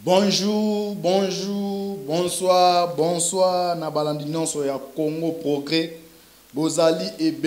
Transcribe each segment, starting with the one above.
Bonjour, bonjour, bonsoir, bonsoir. Na balandinyon so ya Congo Progrès. Bozali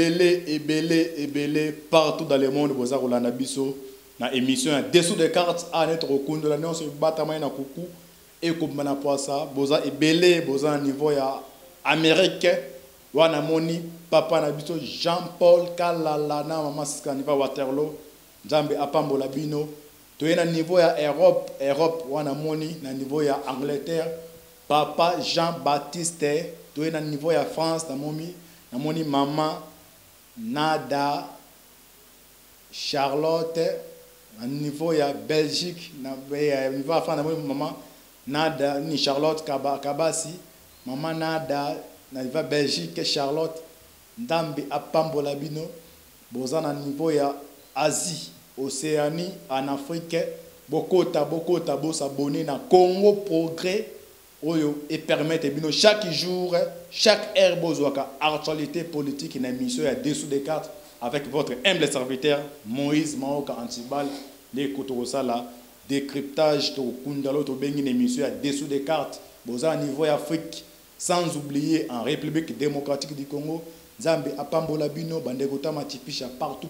ebele partout dans le monde. Boza Rolanda Biso. Na émission ya dessous des cartes à notre recondo la nyon so batama na kuku et comme na poisa. Boza ebele, boza na niveau ya Amérique. Wana moni papa na biso Jean-Paul Kalala na mama Siskaniva Waterloo. Nzambe apambola bino. Tu es à niveau ya Europe, wana moni na niveau ya Angleterre, papa Jean-Baptiste, tu es à niveau ya France, na moni maman Nada Charlotte, na niveau ya Belgique, na niveau ya France, na moni maman Nada ni Charlotte Kabasi, maman Nada na niveau Belgique Charlotte, ndambi apambola bino, boza na niveau ya Asie. Océanie, en Afrique, bokota s'abonner na Congo Progrès et permettre chaque jour, chaque heure bozoaka actualité politique une émission à dessous des cartes avec votre humble serviteur Moïse Maoka Antibal les Kotorosala décryptage to kundalo to bengi une émission à dessous des cartes boza à niveau Afrique sans oublier en République démocratique du Congo Nzambe apambola bino bandekota matipisha partout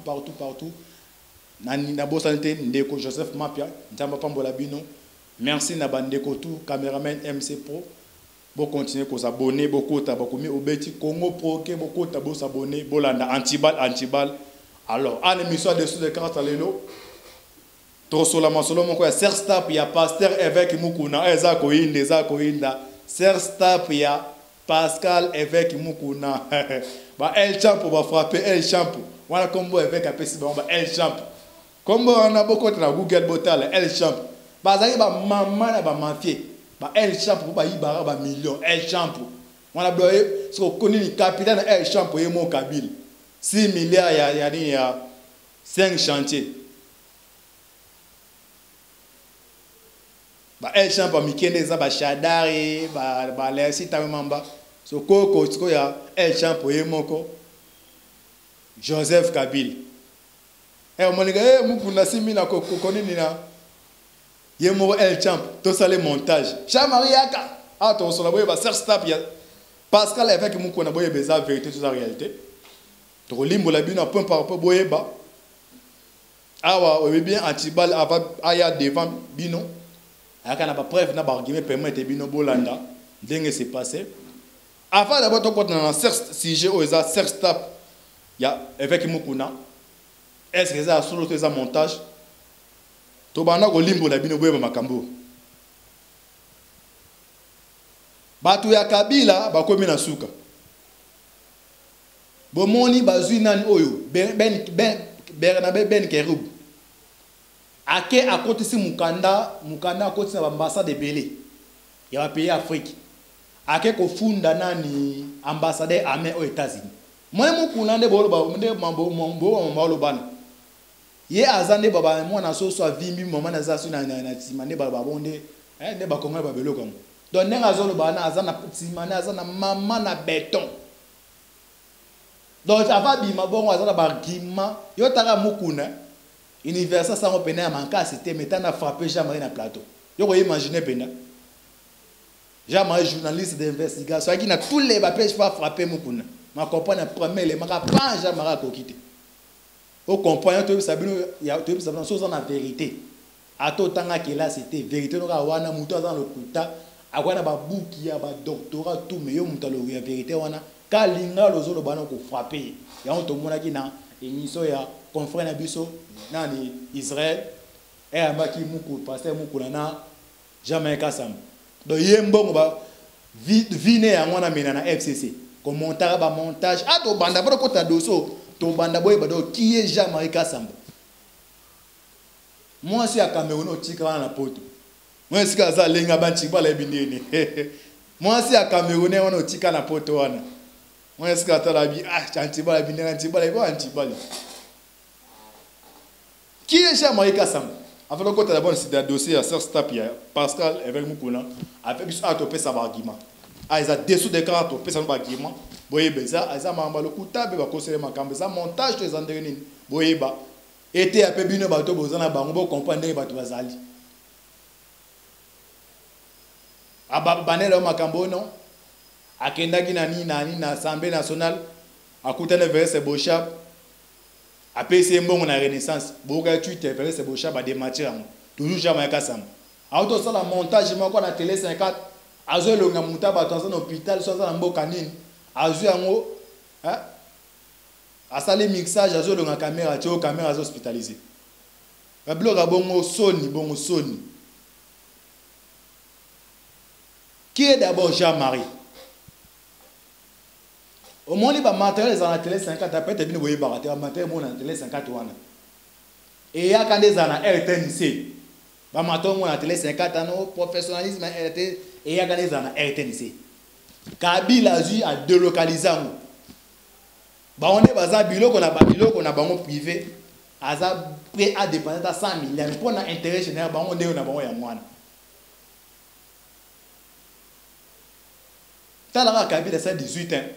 na bosanté ndeko Joseph Mapia Nzamba pambola bino merci na bandeko tout cameraman MC Pro bo continuer ko s'abonner bokota bakomi obeti Congo Progrès bokota bo s'abonner bolanda antibal alors en émission dessous de cartes lelo trosola masolo moko ya Ser Stap ya pasteur évêque Mukuna eza ko inda Ser Stap ya Pascal évêque Mukuna ba El Champo ba frapper El Champo wana kombo évêque apesi ba El Champo. Comme on a beaucoup de Google Botal, El Champ. Bazali ba maman na ba mafie. Ba El Champ ba ibara ba million El Champ. On a bloqué ce qu'on connaît le capitaine El Champ et mon Kabil. 6 milliards il y a 5 chantiers. Ba El Champ ba mikende za ba Shadari ba lesi tamamba. So koko tiko ya El Champ et moko Joseph Kabil. Moniga mukuna simi na kokoni nina yemo El Champ to sale montage Jean-Marie Yaka to sola boye ba Ser Stap ya Pascal avec mukuna boye beza vérité sur la réalité to limbola bino point par point boye ba awa o bien antibal aya devant bino aka na ba preuve na ba argument permettre bino bolanda ndenge c'est passé avant d'abord to kotna na sujet o eza Ser Stap ya avec mukuna. Est-ce que ça a solo un montage? Tobana ko limbo la bino boye makambo. Batu ya Kabila bakomi na suka. Bomoni bazui nani oyo Bernabe Ben Kerub. Ake akotisi mukanda akotisi na ambassade belé. Ya ba pays Afrique. Ake ko funda nani ambassadeur amé aux États-Unis. Moi mukuna nde bolo ba nde mambo bana. Ye azande baba mwana so vimbi mama na zasu na timane baba bonde ne ba konga babelo comme donc nenga zolo bana azana timane azana mama na béton donc ava bima bongo azana bargima yo taka mukuna universal sango pena ya manka c'était metana frapper Jean-Marie na plateau yo ko imaginer pena Jean-Marie journaliste d'investigation qui na tous les papiers pas frapper mukuna ma comprendre premier les maka pas Jean-Marie ko quitter. Au compagnon, tu sais, il y a une chose en vérité. À tout temps que là, c'était vérité. Nous avons un mouton dans le kuta. Awana ba bouki ya ba doctorat tout mais yo mutalo ya vérité wana. Kalinga lozo lo bana ko frapper. Ya on to mona ki na émission ya confrère na biso na ni Israël. Et amaki muku pasteur muku na jamais kasam. Do yembongo ba vine ya mwana mena na FCC. Commentaire ba montage. Ah to banda ba ko ta doso. To banda boy bado qui est Jean-Marie Kassamba. Moi si à Cameroun au tika na poto. Moi si kaza lenga banchi bala bindeni. Moi si à Cameroun on au tika na poto wana. Moi si kata la bi chanti bala bindeni antibala. Qui est Jean-Marie Kassamba? Avant de côté d'abord c'est un dossier à Ser Stap ya Pascal avec Mukuna avec ça topé sa argument. Ah ils a dessous des cartes topé sa argument. Boyeba ça aza mamba lokuta be ba kosele makambo ça montage to ezandere nini boyeba était a pe bino bato bozana bango bo comprendre bato bazali Banela makambo non. Akendaki na Assemblée nationale. Akutane vers ce Bochap. Après c'est bon na Renaissance. Boga Twitter vers ce Bochap a dématir. Toujours jamais kasam. Auto ça la montage moko na télé 54. Azo longa muta ba dans un hôpital so ça na mboka nini. Azo yango hein. Asale mixage azo longa caméra tio caméra azo hospitalisé. Ba bloga bongo Sony. Qui est d'abord Jean-Marie? Au moins, les matériels dans la télé 50, après, tu as vu les matériels dans la télé 50. Et il y a quand des années RTNC. Les matériels dans la télé 50, professionnalisme et il y a quand des années RTNC. Kabila a délocalisé. On est basé à Bilo, qu'on a bango privé. Aza prêt à dépenser 100 millions. Pour un intérêt général, on est un bango ya mwana. Talara Kabila ça 18 ans.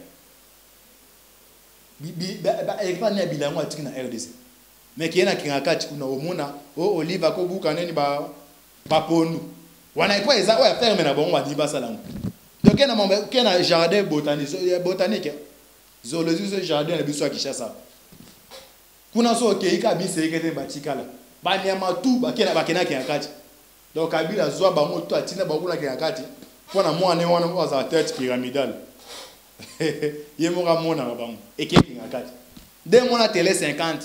Ekpa ni bilango atiki na RDC. Mais qui est na kingakati kuna omona Oliva ko buka neni ba pondu. Wana ipo eza wa ferme na bongo ba diba salango. Donc kena jardin botanique. Zoologie jardin na biso akishasa. Kuna so keika bisekete batikala. Ba nyama tu bakena kingakati. Donc Kabila zwa bango to atina bakuna kingakati. Pona mwana wana ko za tête pyramidale. Yemora mona bango ekepi ngakati de mona télé 50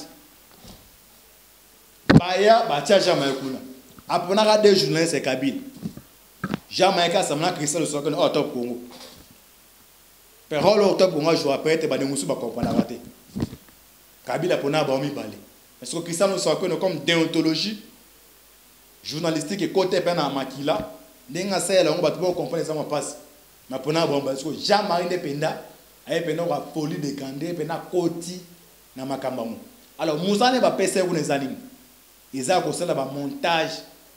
baya batia jamais kuna apona ka deux journalistes c'est Kabila jamais ka samna Christelle le sokone au top Congo pero le top Congo joue après te ba de musu ba comprendre raté Kabila pona ba mi balé parce que Christelle le sokone comme déontologie journalistique et côté pena makila ndenga sala ngo ba to comprendre ça ma passe. Mais pour nous, parce que Jean-Marie Ndependa a eu une folie de Kandé, une côte na makambamu. Alors, Moussa ne va pas passer pour les animaux. Ils ont fait un montage.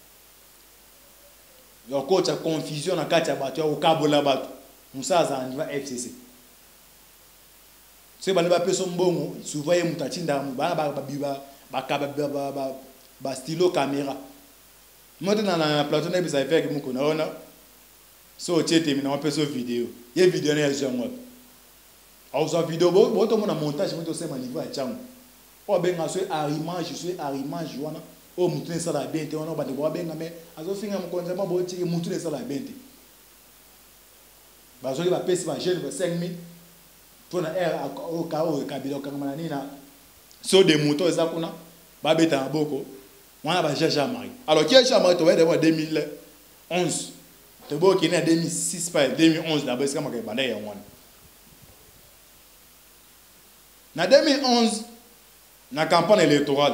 Il y a une confusion dans le cadre au Kabola Bato. Moussa a un niveau FCC. Si vous avez un peu de bon, souvent il y a un stylo caméra. Moi, dans la plateau, je vais faire que je so tete mina on peut so vidéo ye vidéo na yazo ngwa au so vidéo bo to mona montage mo to sema niveau ya changu o benga so arimage wana o mutu ne sala bente wana ba de bo benga me azo finga mo konza mo bo tiki mutu ne sala bente ba zo ba pesi ba jeune ba 5000 pour na air au kao Kabila kangana nina so de moto za kuna ba beta boko wana ba Jean-Marie alors qui est Jean-Marie to wa de 2011 te bo qui est en 2006 pas 2011 là parce que moi banda ya wana na 2011 na campagne électorale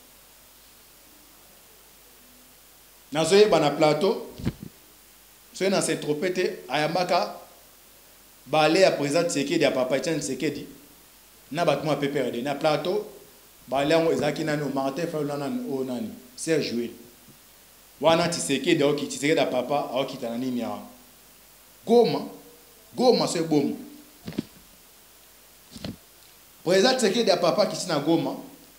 na zoye bana plateau so na se tropete ayambaka balé à président Tshisekedi ya papa Etienne Tshisekedi na batuma PPRD na plateau balé ngo ezaki nani o Martin Fayulu nani o nani Serge Jouel wana Tshisekedi oki Tshisekedi da papa oki tana nini ya Goma so bom président Tshisekedi da papa ki tina Goma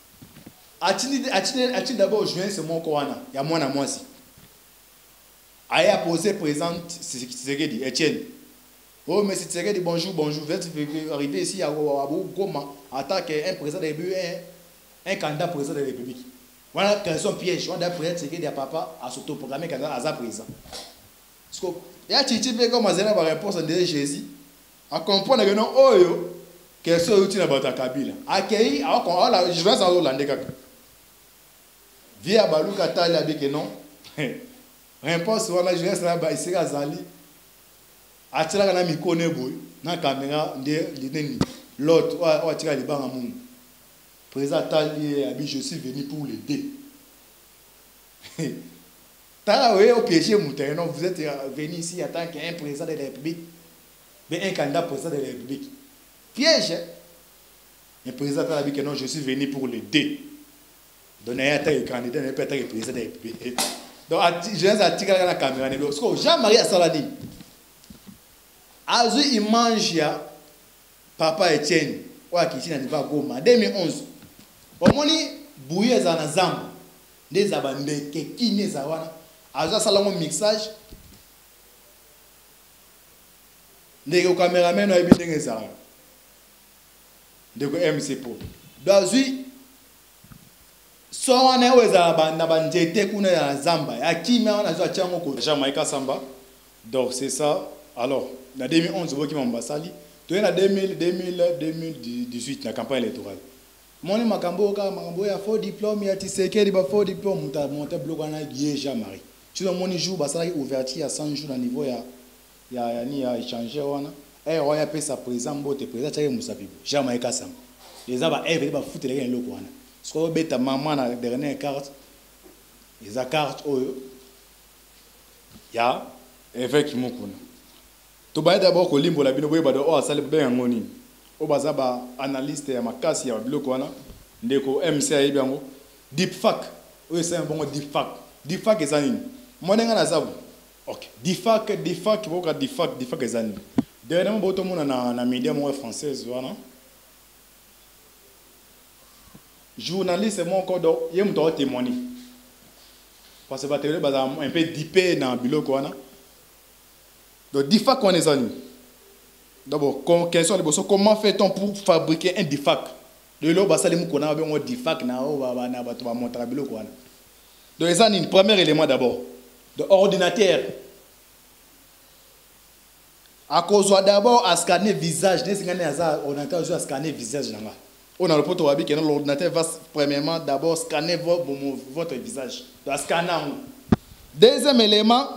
ati d'abord juin c'est mon wana ya mwana mwasi aya posé président Tshisekedi Etienne. Oh mais Tshisekedi bonjour vous êtes arrivé ici à Goma attaque un président de la République un candidat président de la République. Voilà question piège on a président Tshisekedi à papa à s'autoproclamer candidat à sa président. Parce que il y a Titi comme azena ba réponse de Jésus à comprendre que non oyo question utile na bata Kabila accueilli alors la je vais en Hollande kaka via baluka tali avec non réponse wana je vais là ba ici azali atila kana mikone boy na caméra de nini l'autre o atila libanga mungu président tali abi je suis venu pour l'aider. Tala ouais au piège mouton non vous êtes venu ici en tant qu'un président de la République mais un candidat président de la République piège le président tala abi que non je suis venu pour l'aider donner un tel candidat ne peut être président de la République donc je vais attirer la caméra ne parce que Jean-Marie Saladi azu image ya papa Etienne wa kitina ni va Goma 2011 omoni bouye za na zambo ndeza bambeke kine za wana azu salango mixage ndeko cameraman oyebi ndenge ezalaka ndeko MC po dazwi so wana oyo ezala na banzete kuna ya zamba ya kimia wana azwi atia yango ko Jamaïca Samba. Donc c'est ça. Alors na 2011 oboki mambasali toye na 2018 na campagne électorale moni makambo ya faux diplôme ya Tshisekedi ba faux diplôme monter bloc wana yé Jean-Marie tu vois moni jour basala ouverture à 100 jours na niveau ya échanger wana on a fait sa présence bote présent tchake musapibo Jamaïca Samba les aba eve ba foutre les loko wana so beta maman na dernière carte les carte oyo ya évêque mukuna to ba d'abord ko limbo la bino boye ba do o asale be ngoni o baza ba analyste ya makasi ya biloko wana ndeko MC ayebi yango deepfake oyo c'est un bon deepfake ezanini monenga na zabu OK deepfake boka deepfake ezanini dernièrement boto mona na média mo française wana journaliste mon kodo yem to témoigner parce que ba télé baza un peu dipé na biloko wana donc deepfake on ezanini. D'abord, question de comment fait-on pour fabriquer un deepfake? De l'eau, bah ça les moucona bien un deepfake na o bah na bah tu vas monter la bilo quoi. Donc ça c'est un premier élément d'abord. De ordinateur. À cause d'abord à scanner visage, n'est-ce qu'il y a ça ordinateur juste à scanner visage là. On a le poteau habit que l'ordinateur va premièrement d'abord scanner votre visage. Donc scanner. Deuxième élément.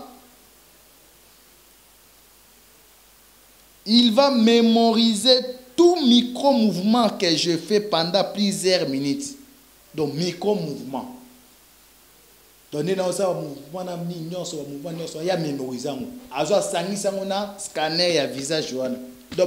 Il va mémoriser tout micro-mouvement que je fais pendant plusieurs minutes. Donc, micro-mouvement. Donc, dans ce mouvement, il y a mémorisé. Il y a scanner le visage. Donc, il y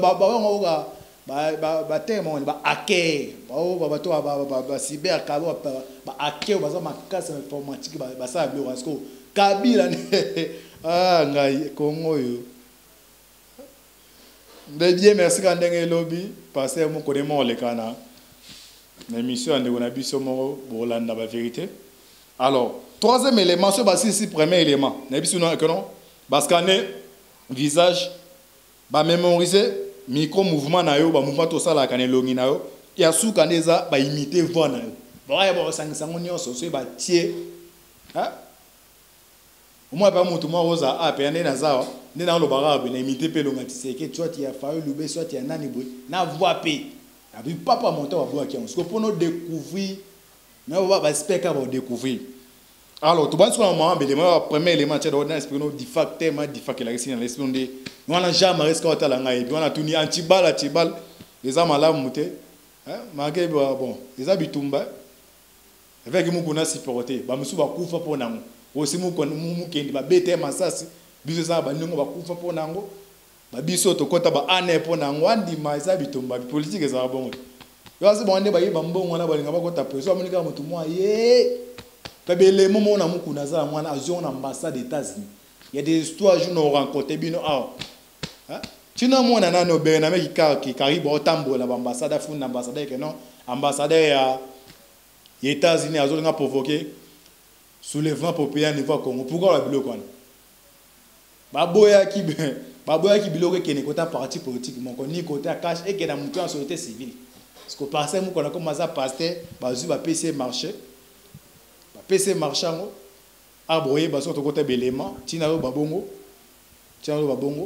Dieu merci quand ndenge lobby parce que mon connaissement le kana l'émission de on a biso mo bolanda ba vérité. Alors troisième élément ce basi ici premier élément na biso non que non parce scanner visage ba mémoriser micro mouvement na yo ba mouvement to sala kana longi na yo ya su kaneza ba imiter voix na yo ba ya ba sangisa ngonyoso so ba tie hein moi pas mon tout moi rosa a pe na zawa ni na lo barabe na imiter pe longa Tshisekedi soit il a fallu lube soit il y a nani boy na voix pe abi papa monter wa voix qui on parce que pour nous découvrir mais on va espérer qu'on va découvrir. Alors tout bas sur le moment le premier élément c'est d'ordre esprit nous deepfake tellement deepfake la ici dans l'esprit de nous on a jamais risqué au talanga et puis on a tout ni antibal les âmes là monter hein marqué bon les habitumba avec nous qu'on a supporté ba musu ba kufa pour nango aussi mu kendi ba bete masasi biso za ba ningo ba kufa pour nango ba biso to kota ba ane pour nango andi maisa bitumba politique za bon yo se bonde ba yeba mbongo na ba linga ba kota preso amonika mutu mwa ye pebele momo na mukuna za mwana azion na ambassade des États-Unis il y a des histoires je nous rencontré bino ah hein tu n'as mona na no be na meki ki karibu otambola ba ambassade funda ambassade que non ambassadeur ya États-Unis azolinga provoquer soulèvement populaire niveau Congo. Pourquoi la biloko wana? Baboya ki biloko kene kota parti politique mon koni kota cash et que na mutu en société civile. Parce que passer mu kona comme ça pasteur bazu ba PC marché. Ba PC marchango aboye baso to kota belema tina lo babongo. Tina lo babongo.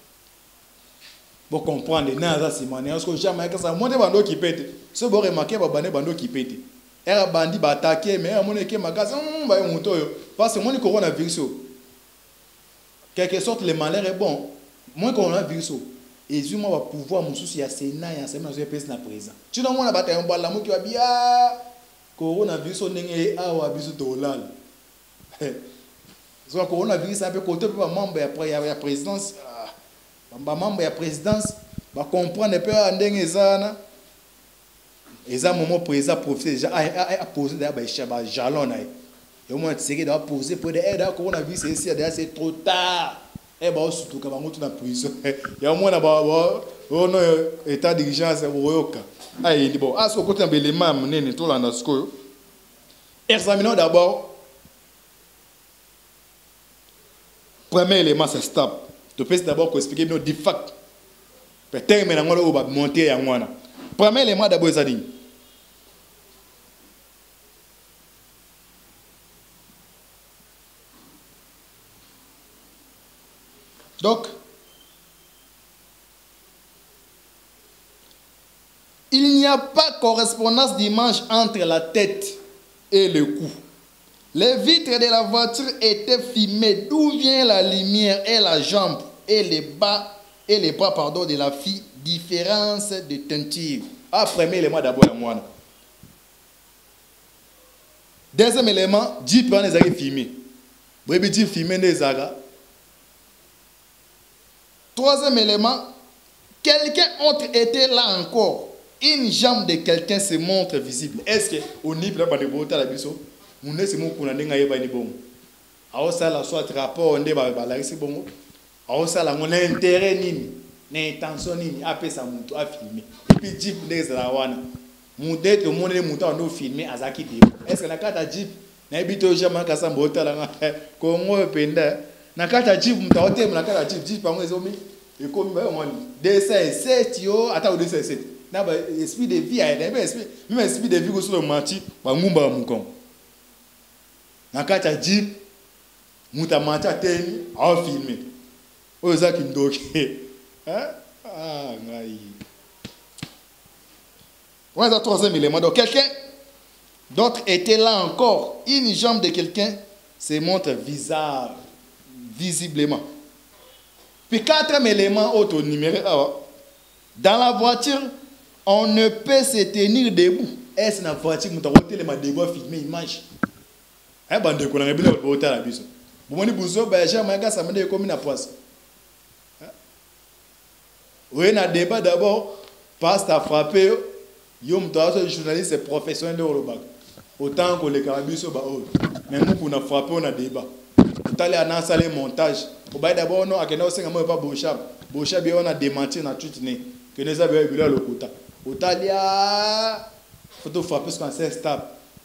Pour comprendre na za simane parce que jamais que ça monte bando qui pète. Ce bo remarquer ba bando qui pète. Era bandi ba attaquer mais amone ke magasin ba moto yo parce que mon coronavirus quelque sorte le malheur est bon moins coronavirus et du moins va pouvoir mon souci à Sénat et ensemble dans PS na présent tu non mona bataille on la mo ki wa bia coronavirus ndenge awa biso to lal so coronavirus un peu côté pour membre ya présidence ba membre ya présidence ba comprendre peu ndenge ezana et ça moment président professeur déjà a posé d'abord jalon là et au moins c'est doit poser pour des aides coronavirus ici c'est trop tard et bah surtout quand on est dans prison il y a au moins là-bas on état d'urgence au yoka ah il dit bon à ce côté de l'élément nene tout là dans ce que examinons d'abord premier élément c'est stop tu peux d'abord expliquer nos deepfake Peut-être que on va monter à moi. Premier élément d'abord, ça dit. Donc, il n'y a pas correspondance d'image entre la tête et le cou. Les vitres de la voiture étaient filmées. D'où vient la lumière et la jambe et les bras pardon, de la fille. Différence de teinture. Ah, premier élément d'abord, la moine. Deuxième élément, Jeep on les a filmés. Vous avez dit filmer des agas. Troisième élément, quelqu'un autre était là encore. Une jambe de quelqu'un se montre visible. Est-ce que au niveau de la boîte à la biso, on est mon qu'on a n'engagé bon. Alors ça la soit rapport on débat la c'est bon. Alors ça la mon intérêt ni intention ni après ça mon a filmé. Et puis Jeep des la wana. Mon date au monde mon temps nous filmer azaki de. Est-ce que la carte Jeep na bito jamais ka sa boîte la Congo penda. Na kata Jeep mtaote na kata Jeep pango ezomi et comme on dessin 7 yo ata dessin 7 na ba esprit de vie a même esprit de vie ko sur le mati ba ngumba mukon na kata Jeep muta mata teni a filmer o za ki ndoke hein ah ngai ouais ça troisième élément donc quelqu'un d'autre était là encore une jambe de quelqu'un se montre visiblement. Puis quatrième élément autre numéro dans la voiture on ne peut se tenir debout. Est-ce la voiture nous t'as les debout filmer image eh bande ko na bila ko ta la biso bon ni buzo ba jamais ga ça me comme na poisse oui na débat d'abord passe à frapper yo mtazo journaliste professionnel de Olobac autant que les carabiso ba mais nous qu'on a frappé on a débat aller à salle montage au bail d'abord non akena osenga mo pas bochab on a démenti na tout né que nous avons eu le quota otalia photo frapper sur un stable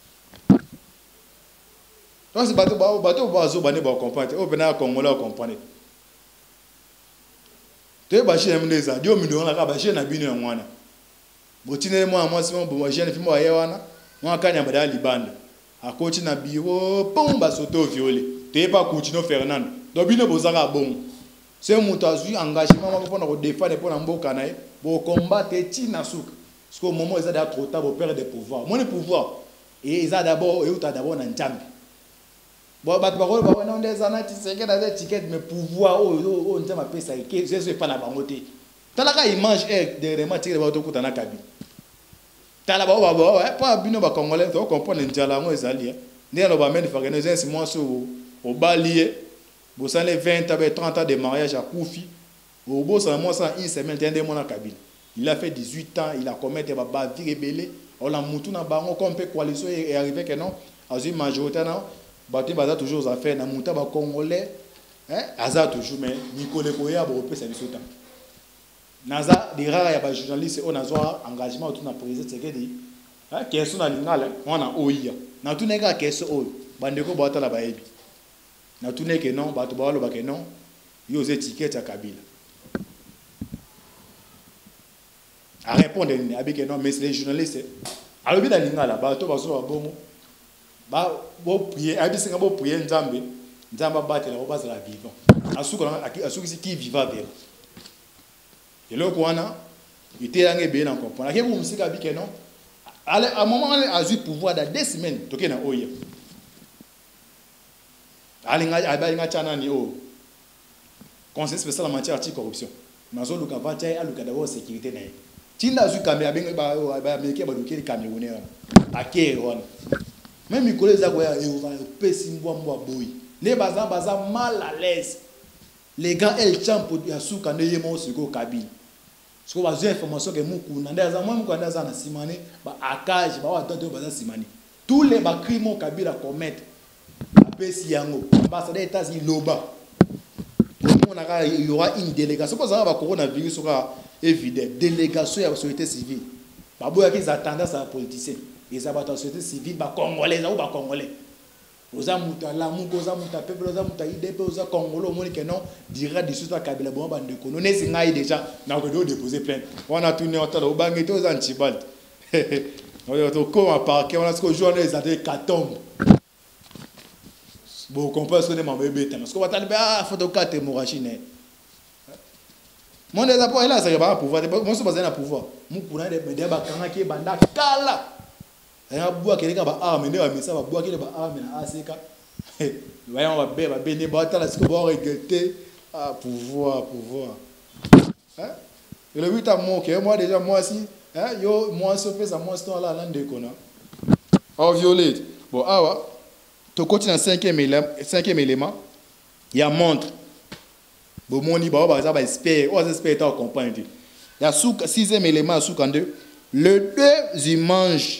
donc c'est bateau bazo bane ba comprendre au bena congolais comprendre te ba chez mleza dio million la ka ba chez na bino ngwana botine moi c'est bon jeune fille moi yewana moi kanya bada libanda akoti na bureau pomba soto violé te pas Coutinho Fernando donc bino bozaka bon c'est mutu azui engagement pour na défendre pour na mboka na bo combattre tina souka parce qu'au moment ils a trop tard pour perdre des pouvoirs mon pouvoir et ils a d'abord et uta d'abord na njambi bon bat ba ba na des anati c'est que des tickets mais pouvoir o njama pesa ke c'est pas na bangote talaka image de remarquer ba to kutana kabi tala ba ouais pas bino ba congolais to comprendre njala ngo ezali ne lo ba men organiser ce mois au balier bo ça les 20 à 30 ans de mariage à Koufi au beau ça moi ça une semaine tende mon Kabila il a fait 18 ans il a commis des bavires rebelle on la mutu na bango comme pe coalition est arrivé que non à une majorité non bati baza toujours aux affaires na muta ba congolais hein aza toujours mais Nicolas Koya bo pe ça biso temps naza des rares ya ba journaliste on a soit engagement autour na président Tshisekedi hein question na lingala on a oya na tout neka question o bandeko bota la baebi na tout neka non bato ba lo ba que non yo ze ticket ya Kabila à répondre avec non mais les journalistes alors bien na lingala bato ba so ba bongo ba bo prier abisinga bo prier nzambe batela ko bazala vivant asuki qui vivant vers et là quoi il était en bien en comprendre que vous musika bi que non à un moment a eu pouvoir dans 2 semaines toke na oya alinga chana ni o conseil spécial en matière anti-corruption nazo luka vatia aluka d'abord sécurité na tinda zu kamera benga ba américain ba luka camerounais akere wana même Nicolas Zagoya et on va pesi mbwa boy les baza mal à l'aise les gars el champ ya suka ne yemo siko Kabila parce que bazo information que muku na ndaza moi muku ndaza na simane ba akage ba watonto baza simane tous les ba crimes Kabila commettre apesi yango ambassadeur États-Unis loba il y aura une délégation pour ça ba coronavirus sera évident délégation ya société civile ba boya qu'ils attendent ça politicien les abattoirs société civile ba congolais ou ba congolais oza muta lamu oza muta peuple oza muta IDP oza congolais moni que non dira dessous ta kabila bon bande ko non nesi ngai déjà na ko déposer plainte on a tourné en temps au bangi to za ntibal on to ko en parquet on a ce que journée les attaques katombe bon comprendre ce que m'a bébé parce que va talibe ah photo carte mourachine mon des apports là ça va pouvoir mon se baser na pouvoir mon kuna de me ba kanga ki banda kala ya bua keleka ba arme ne ba misa ba bua keleka ba arme na aseka voyons ba bene ba tala ce que ba regretter ah pouvoir hein et le 8 à moi que moi déjà moi aussi hein yo moi se fait ça moi c'est là là ndekona oh violet bon awa to continue en cinquième élément il y a montre bon moni ba ba ça espère on espère ta comprendre il y a sixième élément sous quand deux les deux images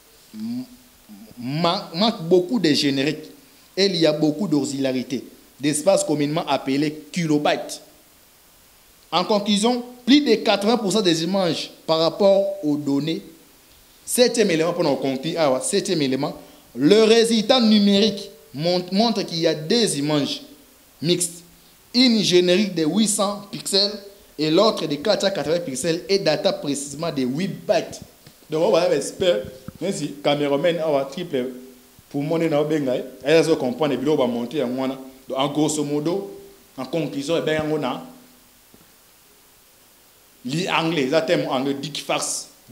manque beaucoup de générique et il y a beaucoup d'auxiliarité, d'espace communément appelé kilobytes. En conclusion, plus de 80% des images par rapport aux données. Septième élément, pour nous conclure, septième élément, le résultat numérique montre qu'il y a des images mixtes. Une générique de 800 pixels et l'autre de 480 pixels et data précisément de 8 bytes. Donc on va espérer. Même si caméraman a triple pour monter dans le bengai, elle a comprendre les vidéos va monter en moi. En grosso modo, en conclusion, on a l'anglais, ça thème anglais deepfake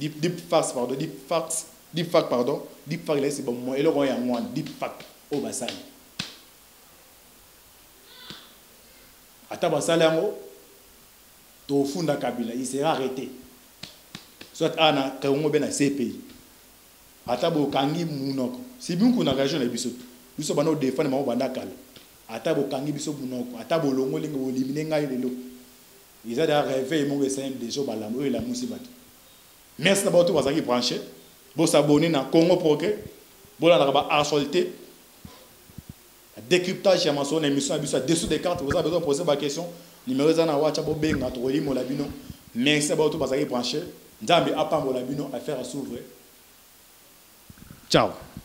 là c'est bon moi et le roi en moi deepfake au bassin. Atabasale ngo to funda kabila il sera arrêté. Soit ana kaungo bena CPI. Atabo kangi munoko si binku na région na biso biso bana défendre ma banda kala atabo kangi biso munoko atabo longo linga olimine ngai lelo ils a da réveil mon simple des jours balamo et la musibato merci d'abord tout bazaki branché bo s'abonner na Congo Progrès bo la ba actualité décryptage ya maso na émission biso dessous des cartes vous avez besoin de poser ma question numéro za na WhatsApp bo benga to limo la bino merci d'abord tout bazaki branché nzambe apambo la bino affaire à s'ouvrir. Ciao.